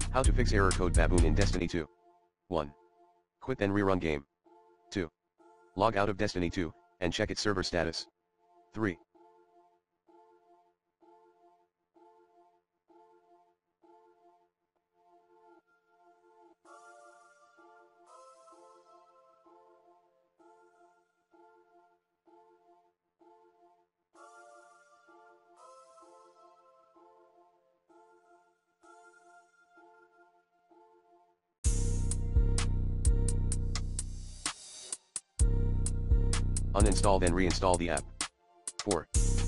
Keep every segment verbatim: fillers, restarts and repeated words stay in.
How to fix error code Baboon in Destiny two. one. Quit then rerun game. two. Log out of Destiny two, and check its server status. three. Uninstall then reinstall the app. four.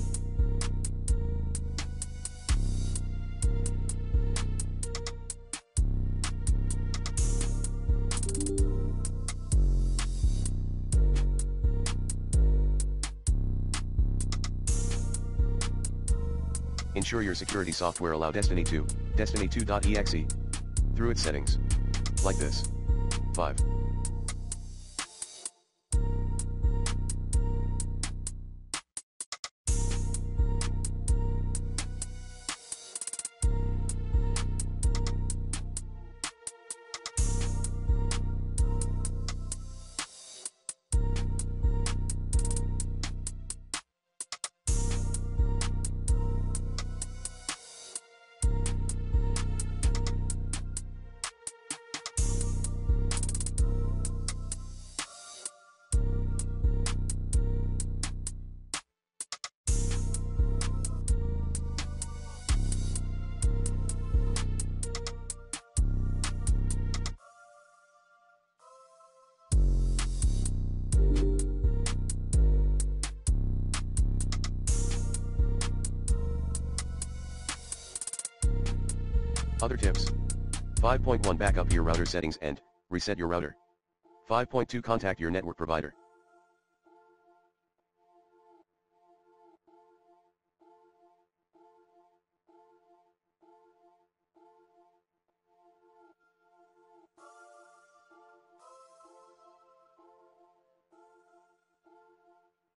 Ensure your security software allow Destiny two, Destiny two dot E X E. Through its settings. Like this. five. Other tips. five point one Backup your router settings and reset your router. five point two Contact your network provider.